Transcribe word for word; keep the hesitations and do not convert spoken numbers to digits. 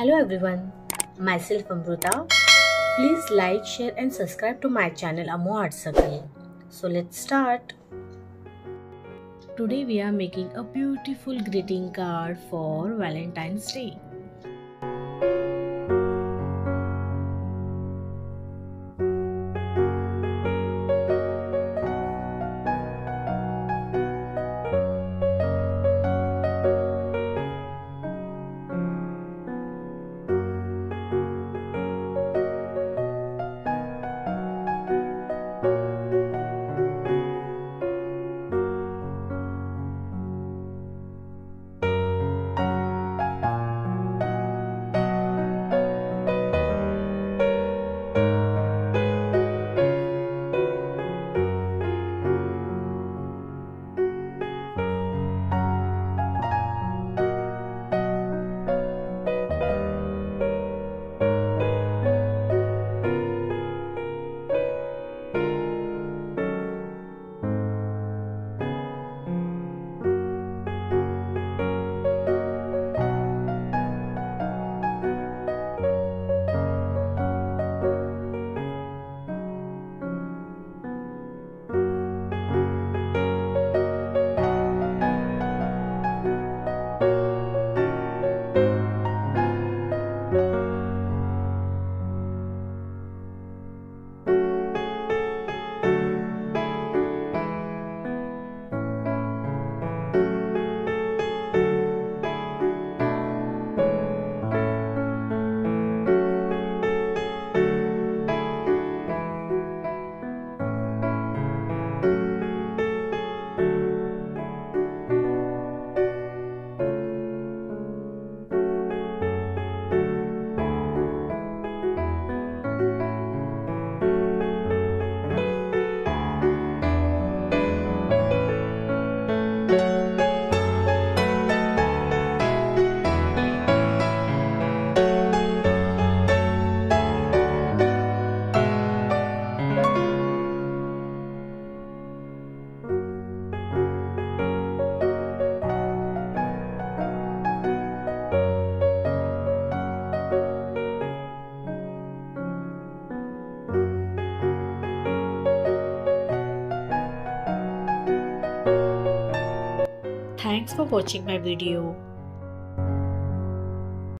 Hello everyone, myself Amruta. Please like, share and subscribe to my channel Amo Art Circle. So let's start. Today we are making a beautiful greeting card for Valentine's Day. Thanks for watching my video.